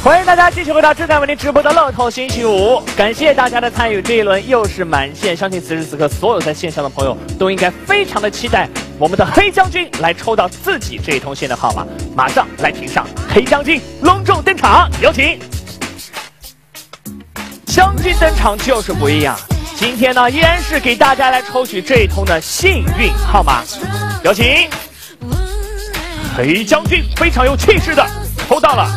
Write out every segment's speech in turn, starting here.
欢迎大家继续回到正在为您直播的乐透星期五，感谢大家的参与，这一轮又是满线，相信此时此刻所有在线上的朋友都应该非常的期待我们的黑将军来抽到自己这一通线的号码，马上来请上黑将军隆重登场，有请。将军登场就是不一样，今天呢依然是给大家来抽取这一通的幸运号码，有请黑将军非常有气势的抽到了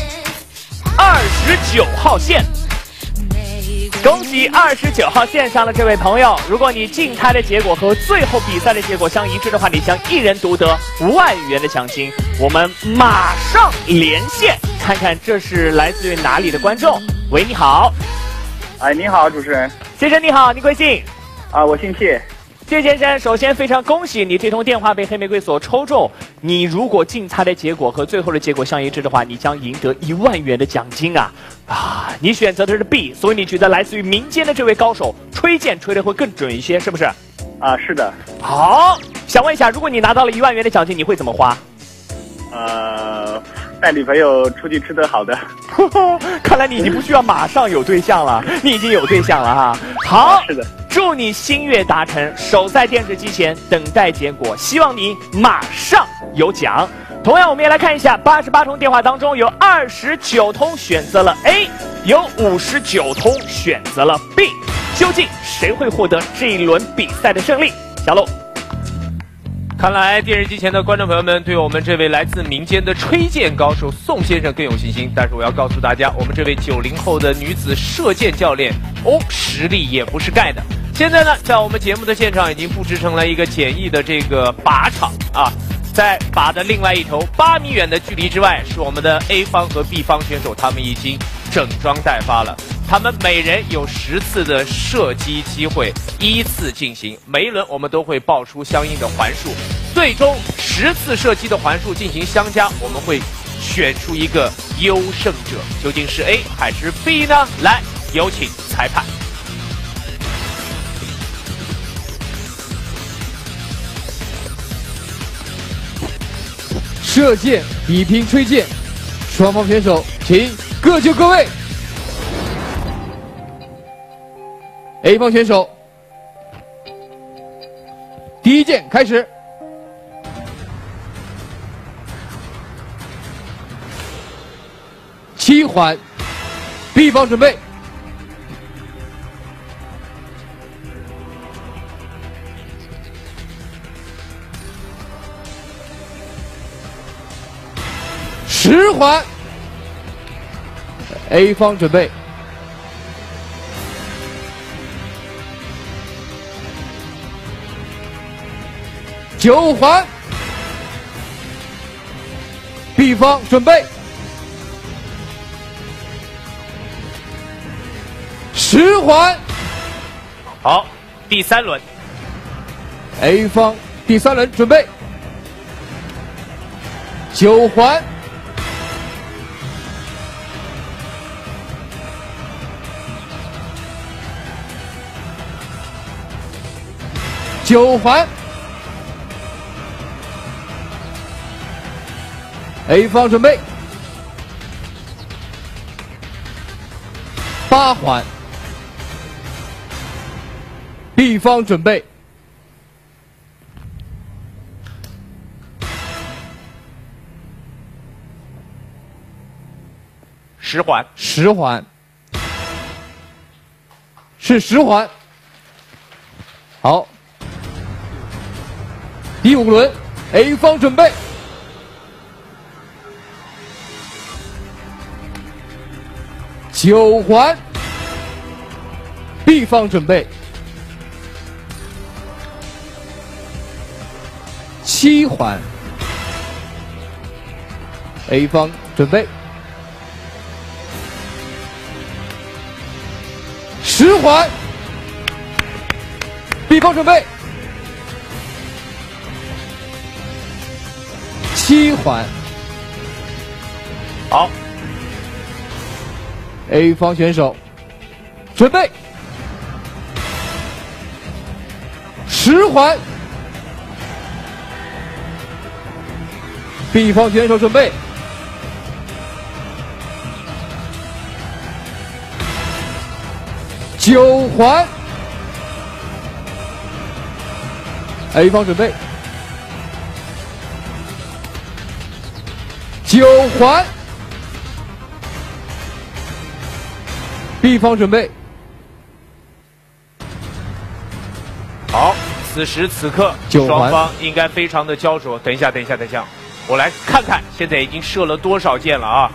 29号线，恭喜29号线上的这位朋友！如果你竞猜的结果和最后比赛的结果相一致的话，你将一人独得5万元的奖金。我们马上连线，看看这是来自于哪里的观众。喂，你好。 哎，你好，主持人。 先生你好，你贵姓？ 我姓谢。 谢先生，首先非常恭喜你这通电话被黑玫瑰所抽中。你如果竞猜的结果和最后的结果相一致的话，你将赢得1万元的奖金啊！你选择的是 B， 所以你觉得来自于民间的这位高手吹箭吹的会更准一些，是不是？ 是的。 好，想问一下，如果你拿到了1万元的奖金，你会怎么花？ 带女朋友出去吃顿好的。 看来你已经不需要马上有对象了，你已经有对象了哈。好， 是的。 祝你心愿达成，守在电视机前等待结果，希望你马上有奖。同样，我们也来看一下88通电话当中，有29通选择了 A， 有59通选择了 B， 究竟谁会获得这一轮比赛的胜利？小鹿。 看来电视机前的观众朋友们对我们这位来自民间的吹箭高手宋先生更有信心，但是我要告诉大家，我们这位90后的女子射箭教练实力也不是盖的。现在呢，在我们节目的现场已经布置成了一个简易的这个靶场啊，在靶的另外一头8米远的距离之外，是我们的 A 方和 B 方选手，他们已经整装待发了。他们每人有10次的射击机会，依次进行，每一轮我们都会报出相应的环数，最终10次射击的环数进行相加，我们会选出一个优胜者，究竟是 A 还是 B 呢？来，有请裁判。 射箭比拼吹箭，双方选手请各就各位。A 方选手，第一箭开始。7环 ，B 方准备。10环 ，A 方准备。9环 ，B 方准备。10环， 好，第3轮 ，A 方第3轮准备。9环。9环 ，A 方准备。8环 ，B 方准备。 10环 ，10环，是10环。好。第5轮 ，A 方准备。9环 ，B 方准备。7环 ，A 方准备。10环 ，B 方准备。7环， 好 ，A 方选手准备。10环 ，B 方选手准备。 9环 ，A 方准备，9环 ，B 方准备。 好，此时此刻， 9环双方应该非常的焦灼。等一下，我来看看现在已经射了多少箭了啊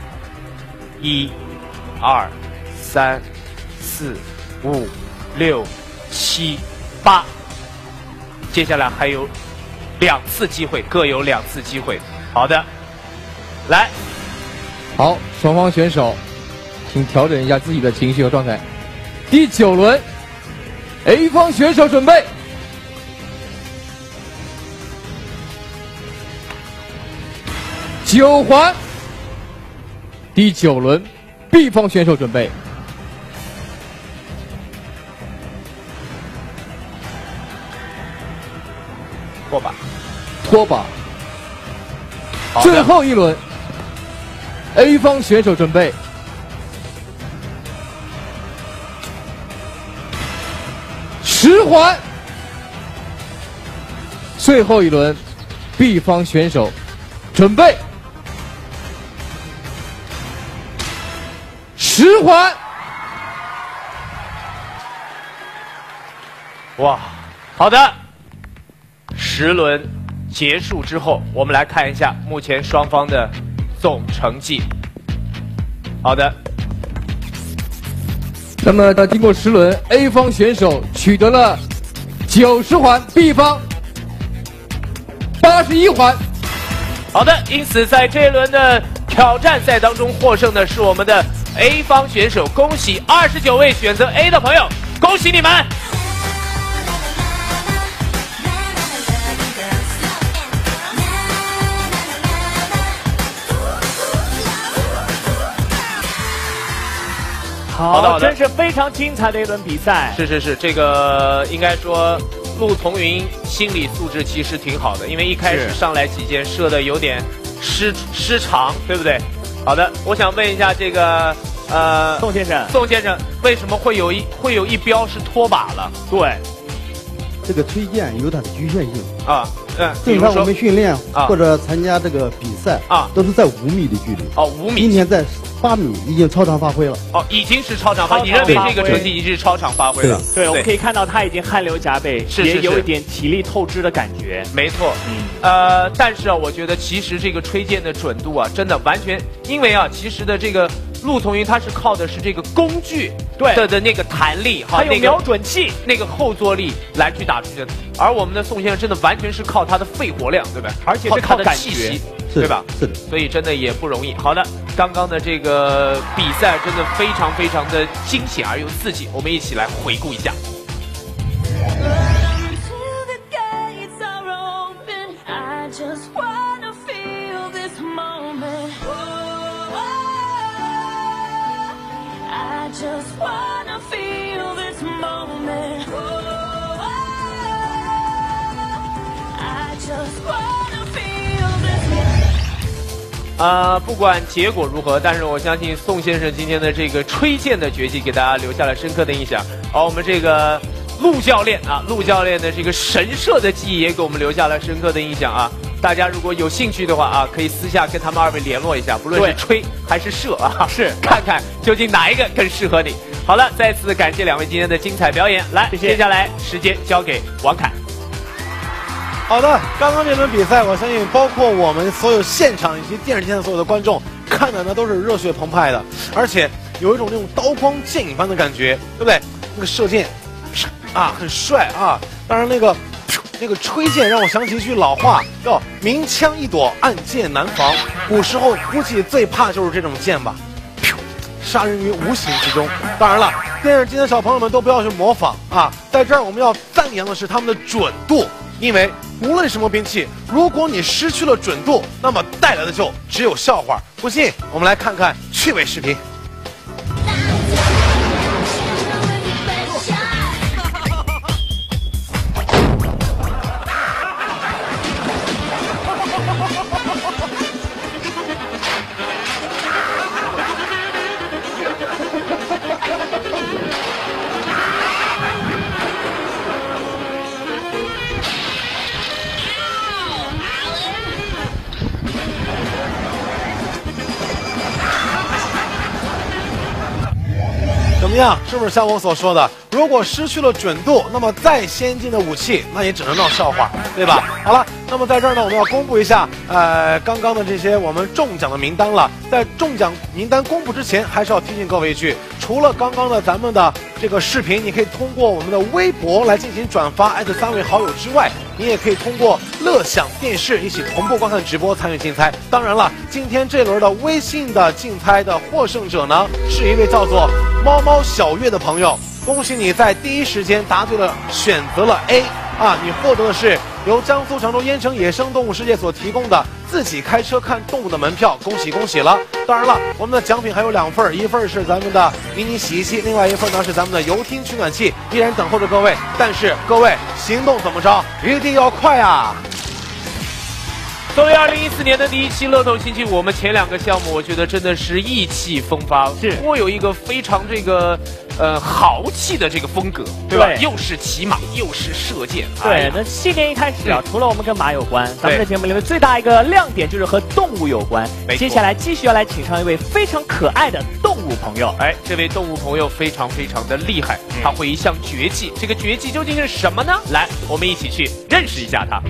！1、2、3、4、5、6、7、8，接下来还有2次机会，各有2次机会。好的，来， 好，双方选手，请调整一下自己的情绪和状态。第9轮 ，A 方选手准备。 9环，第9轮 ，B 方选手准备。 过吧。 拖把。 好的最后一轮 ，A 方选手准备。10环，最后一轮 ，B 方选手准备。 10环， 哇，好的，10轮结束之后，我们来看一下目前双方的总成绩。好的， 那么经过10轮 ，A 方选手取得了90环 ，B 方81环。 好的，因此在这一轮的挑战赛当中获胜的是我们的 A 方选手，恭喜29位选择 A 的朋友，恭喜你们！好的， 真是非常精彩的一轮比赛。 是，这个应该说陆彤云心理素质其实挺好的，因为一开始上来几箭射的有点失常，对不对？好的，我想问一下这个宋先生， 为什么会有一标是脱靶了？对， 这个推荐有它的局限性啊， 正常我们训练啊或者参加这个比赛啊， 都是在5米的距离。 哦，5米。 今天在8米已经超常发挥了。 哦，已经是超常发挥。你认为这个成绩已经是超常发挥了？ 对，我们可以看到他已经汗流浃背，也有一点体力透支的感觉。 没错，但是啊，我觉得其实这个吹箭的准度啊，真的完全，因为啊，其实的这个陆彤云他是靠的是这个工具的那个弹力， 还有瞄准器那个后坐力来去打出去的，而我们的宋先生真的完全是靠他的肺活量，对吧？ 而且是靠他的气息，对吧？ 是的， 所以真的也不容易。好的，刚刚的这个比赛真的非常非常的惊险而又刺激，我们一起来回顾一下。不管结果如何，但是我相信宋先生今天的这个吹箭的绝技给大家留下了深刻的印象。而我们这个陆教练的这个神射的技艺也给我们留下了深刻的印象啊！大家如果有兴趣的话啊，可以私下跟他们2位联络一下，不论是吹还是射啊，看看究竟哪一个更适合你。好了，再次感谢2位今天的精彩表演。来，接下来时间交给王凯。 好的，刚刚这轮比赛，我相信包括我们所有现场以及电视机前所有的观众看的呢都是热血澎湃的，而且有一种那种刀光剑影般的感觉，对不对？那个射箭啊很帅啊，当然那个吹箭让我想起一句老话，叫明枪易躲，暗箭难防。古时候估计最怕就是这种箭吧，杀人于无形之中。当然了，电视机的小朋友们都不要去模仿啊，在这儿我们要赞扬的是他们的准度。因为无论什么兵器，如果你失去了准度，那么带来的就只有笑话。不信，我们来看看趣味视频。 样？是不是像我所说的，如果失去了准度，那么再先进的武器，那也只能闹笑话，对吧？好了，那么在这儿呢，我们要公布一下，刚刚的这些我们中奖的名单了。在中奖名单公布之前，还是要提醒各位一句，除了刚刚的咱们的这个视频，你可以通过我们的微博来进行转发，艾特3位好友之外，你也可以通过乐享电视一起同步观看直播，参与竞猜。当然了，今天这轮的微信的竞猜的获胜者呢，是一位叫做猫猫小月的朋友。恭喜你在第一时间答对了，选择了 A 啊！你获得的是由江苏常州烟城野生动物世界所提供的自己开车看动物的门票，恭喜恭喜了！当然了，我们的奖品还有2份，一份是咱们的迷你洗衣机，另外一份呢是咱们的游艇取暖器，依然等候着各位。但是各位行动怎么着，一定要快啊！ 作为2014年的第一期乐透星期五，我们前2个项目，我觉得真的是意气风发， 是颇有一个非常这个豪气的这个风格，对吧？ 对又是骑马，又是射箭。 对，那系列一开始啊，除了我们跟马有关，咱们的节目里面最大一个亮点就是和动物有关。接下来继续要来请上一位非常可爱的动物朋友。 哎，这位动物朋友非常非常的厉害，他会一项绝技，这个绝技究竟是什么呢？来，我们一起去认识一下他。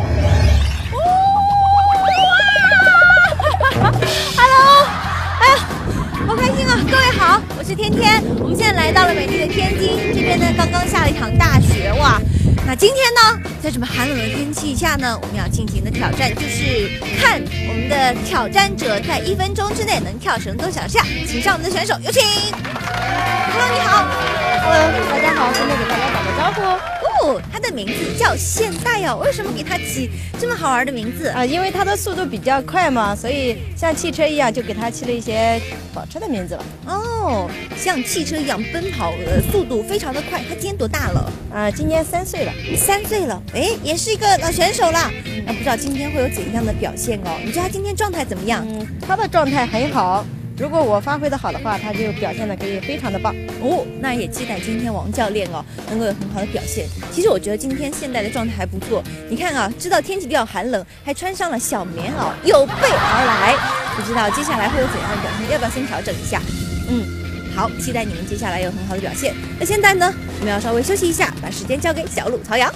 Hello， 哎呀，好开心啊！各位好，我是天天，我们现在来到了美丽的天津，这边呢刚刚下了一场大雪哇。那今天呢，在这么寒冷的天气下呢，我们要进行的挑战就是看我们的挑战者在1分钟之内能跳绳多少下。请上我们的选手，有请。Hello， 你好。 Hello， 大家好，现在给大家打个招呼。 哦，他的名字叫现代哦，为什么给他起这么好玩的名字啊？因为他的速度比较快嘛，所以像汽车一样，就给他起了一些跑车的名字了。 哦，像汽车一样奔跑，速度非常的快。他今年多大了？ 今年3岁了。 3岁了，哎，也是一个老选手了。那不知道今天会有怎样的表现哦？你觉得他今天状态怎么样？ 他的状态很好。如果我发挥的好的话，他就表现的可以非常的棒哦。那也期待今天王教练哦能够有很好的表现。其实我觉得今天现代的状态还不错。你看啊，知道天气比较寒冷，还穿上了小棉袄，有备而来。不知道接下来会有怎样的表现？要不要先调整一下？好，期待你们接下来有很好的表现。那现在呢，我们要稍微休息一下，把时间交给小鹿曹阳。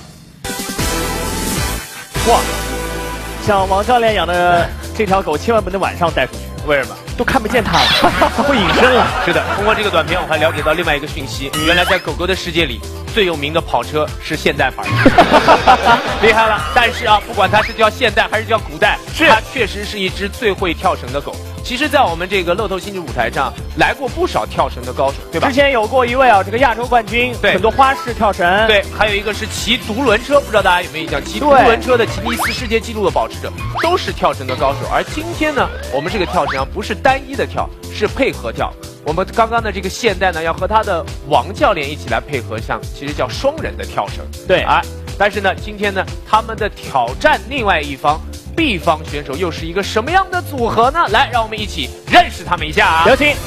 哇，像王教练养的这条狗，千万不能晚上带出去。 为什么？ 都看不见它了，它会隐身了。 是的，通过这个短片，我还了解到另外一个讯息，原来在狗狗的世界里，最有名的跑车是现代牌，厉害了。但是啊，不管它是叫现代还是叫古代，它确实是一只最会跳绳的狗。其实，在我们这个乐透星期舞台上，来过不少跳绳的高手，对吧？ 之前有过一位啊，这个亚洲冠军，对，很多花式跳绳， 对，还有一个是骑独轮车，不知道大家有没有印象？骑独轮车的吉尼斯世界纪录的保持者，都是跳绳的高手。而今天呢，我们这个跳绳不是单一的跳，是配合跳。我们刚刚的这个现代呢，要和他的王教练一起来配合，其实叫双人的跳绳。 对啊， 但是呢，今天呢，他们的挑战另外一方。B 方选手又是一个什么样的组合呢？来，让我们一起认识他们一下啊！ 有请。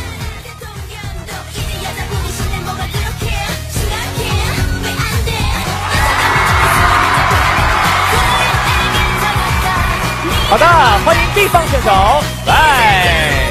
好的，欢迎 B 方选手来。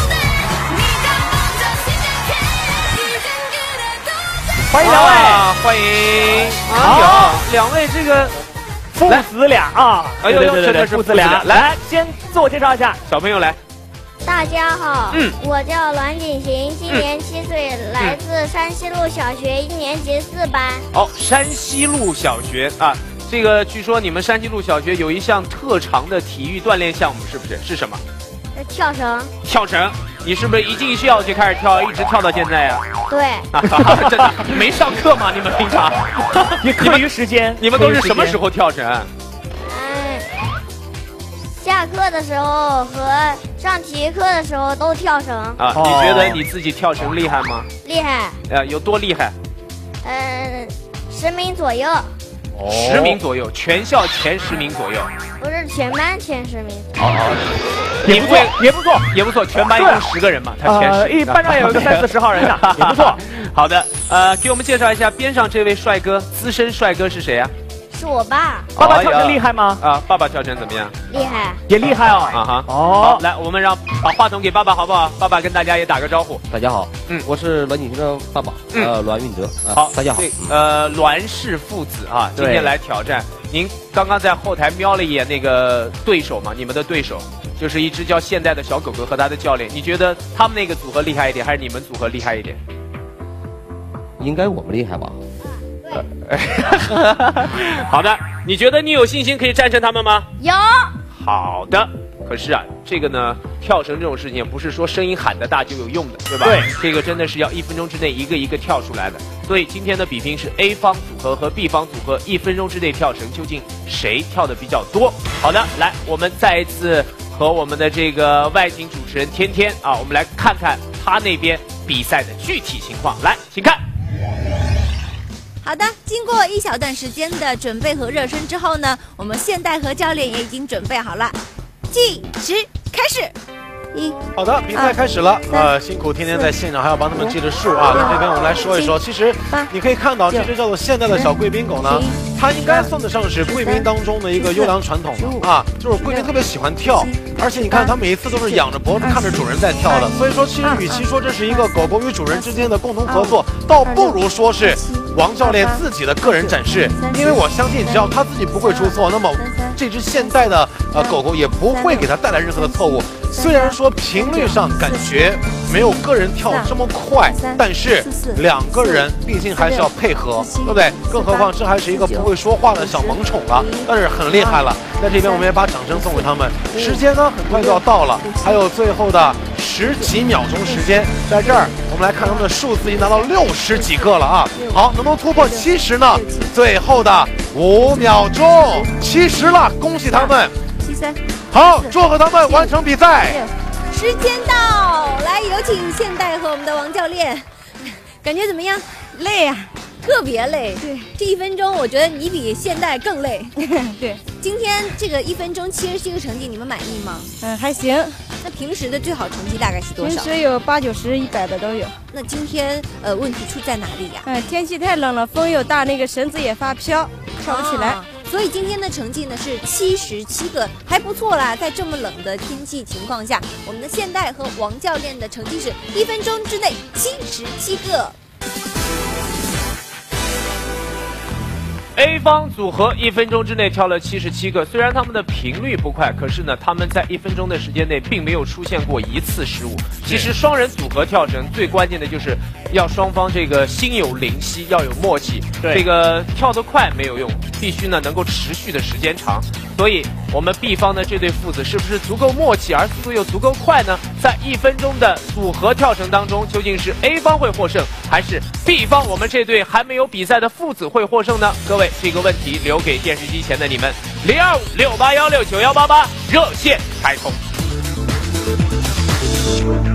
欢迎两位， 欢迎好两位这个。 父子俩啊！ 哎呦，真的是父子俩。来，先自我介绍一下， 小朋友来。 大家好，我叫栾景行，今年7岁，来自山西路小学1年级4班。 哦，山西路小学啊，这个据说你们山西路小学有一项特长的体育锻炼项目，是不是？是什么？ 跳绳。 跳绳，你是不是一进校就开始跳，一直跳到现在呀？ 对。 真的没上课吗？你们平常？ 也课余时间， 你们都是什么时候跳绳？ 下课的时候和上体育课的时候都跳绳。 啊，你觉得你自己跳绳厉害吗？ 厉害。 有多厉害 ？10名左右。 10名左右，全校前10名左右。 不是全班前10名。 也不错， 也不错， 也不错。全班一共10个人嘛，他前10。 班上也有个30、40号人呢，也不错。 好的，给我们介绍一下边上这位帅哥，资深帅哥是谁啊？ 是我爸。 爸爸跳绳厉害吗？ 啊，爸爸跳绳怎么样？ 厉害。 也厉害哦。 啊哈。 哦， 好，来，我们把话筒给爸爸好不好？爸爸跟大家也打个招呼。 大家好，我是栾景行的爸爸，栾运德。 好， 大家好。 栾氏父子啊，今天来挑战。您刚刚在后台瞄了一眼那个对手嘛？你们的对手就是一只叫现代的小狗狗和他的教练。你觉得他们那个组合厉害一点，还是你们组合厉害一点？ 应该我们厉害吧？ 好的，你觉得你有信心可以战胜他们吗？ 有。 好的，可是啊，这个呢，跳绳这种事情不是说声音喊得大就有用的，对吧？ 对， 这个真的是要1分钟之内一个一个跳出来的。所以今天的比拼是 A 方组合和 B 方组合1分钟之内跳绳，究竟谁跳的比较多？好的，来，我们再一次和我们的这个外景主持人天天啊，我们来看看他那边比赛的具体情况。来，请看。 好的，经过1小段时间的准备和热身之后呢，我们现代和教练也已经准备好了，计时开始。 好的，比赛开始了。辛苦天天在现场还要帮他们记着数啊。那这边我们来说一说，其实你可以看到这只叫做现代的小贵宾狗呢，它应该算得上是贵宾当中的一个优良传统了啊，就是贵宾特别喜欢跳，而且你看它每一次都是仰着脖子看着主人在跳的，所以说其实与其说这是一个狗狗与主人之间的共同合作，倒不如说是王教练自己的个人展示，因为我相信只要他自己不会出错，那么这只现代的狗狗也不会给他带来任何的错误。虽然说频率上感觉没有个人跳这么快，但是2个人毕竟还是要配合，对不对？更何况这还是一个不会说话的小萌宠了，但是很厉害了。在这边我们也把掌声送给他们。时间呢很快就要到了，还有最后的10几秒钟时间，在这儿我们来看他们的数字已经达到60几个了啊！好，能不能突破70呢？最后的5秒钟，70了，恭喜他们！73，好，祝贺他们完成比赛。 时间到，来有请现代和我们的王教练，感觉怎么样？ 累啊， 特别累。对，这1分钟我觉得你比现代更累。 对， 今天这个1分钟77个成绩，你们满意吗？ 还行。 那平时的最好成绩大概是多少？ 平时有80、90、100的都有。 那今天问题出在哪里呀？ 天气太冷了，风又大，那个绳子也发飘，跳不起来。 所以今天的成绩呢是77个，还不错啦。在这么冷的天气情况下，我们的现代和王教练的成绩是1分钟之内77个。 A 方组合1分钟之内跳了77个，虽然他们的频率不快，可是呢，他们在1分钟的时间内并没有出现过1次失误。其实双人组合跳绳最关键的就是要双方这个心有灵犀，要有默契。这个跳得快没有用，必须呢能够持续的时间长。所以我们 B 方的这对父子是不是足够默契，而速度又足够快呢？在1分钟的组合跳绳当中，究竟是 A 方会获胜，还是 B 方我们这对还没有比赛的父子会获胜呢？各位，这个问题留给电视机前的你们。02568169188热线开通。